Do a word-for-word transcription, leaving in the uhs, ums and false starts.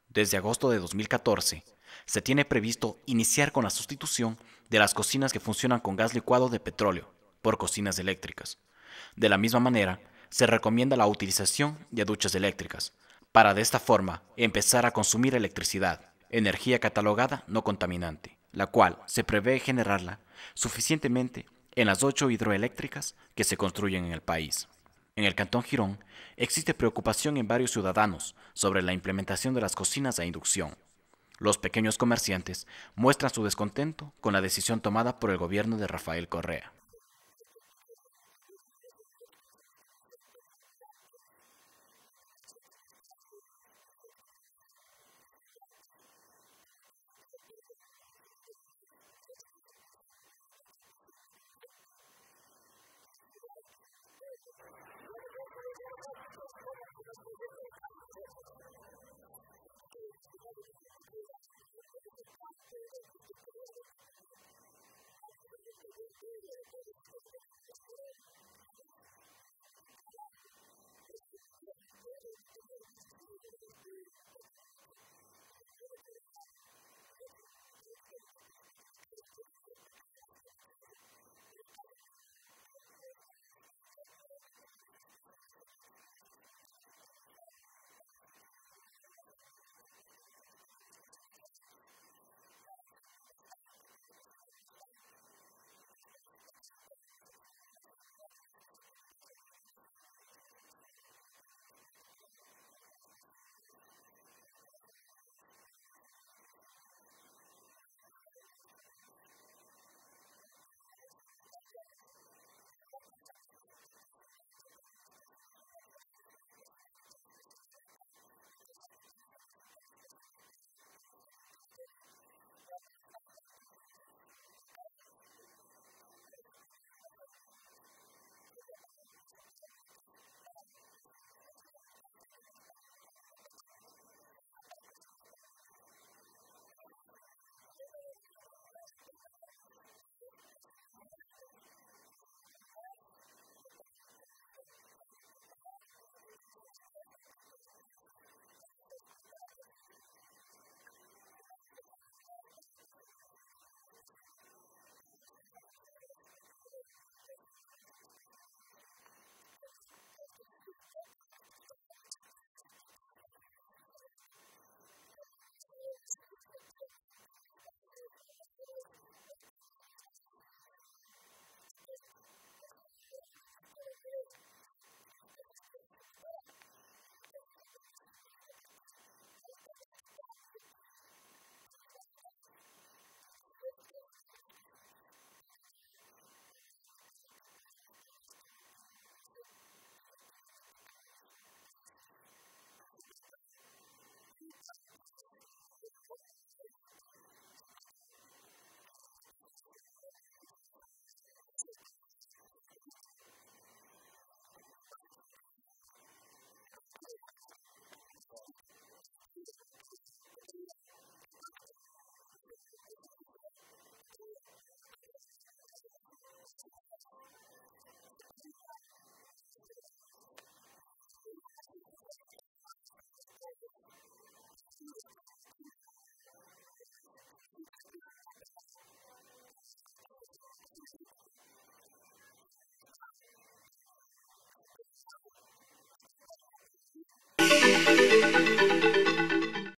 Desde agosto de dos mil catorce, se tiene previsto iniciar con la sustitución de las cocinas que funcionan con gas licuado de petróleo por cocinas eléctricas. De la misma manera, se recomienda la utilización de duchas eléctricas, para de esta forma empezar a consumir electricidad, energía catalogada no contaminante, la cual se prevé generarla suficientemente en las ocho hidroeléctricas que se construyen en el país. En el Cantón Girón existe preocupación en varios ciudadanos sobre la implementación de las cocinas a inducción. Los pequeños comerciantes muestran su descontento con la decisión tomada por el gobierno de Rafael Correa.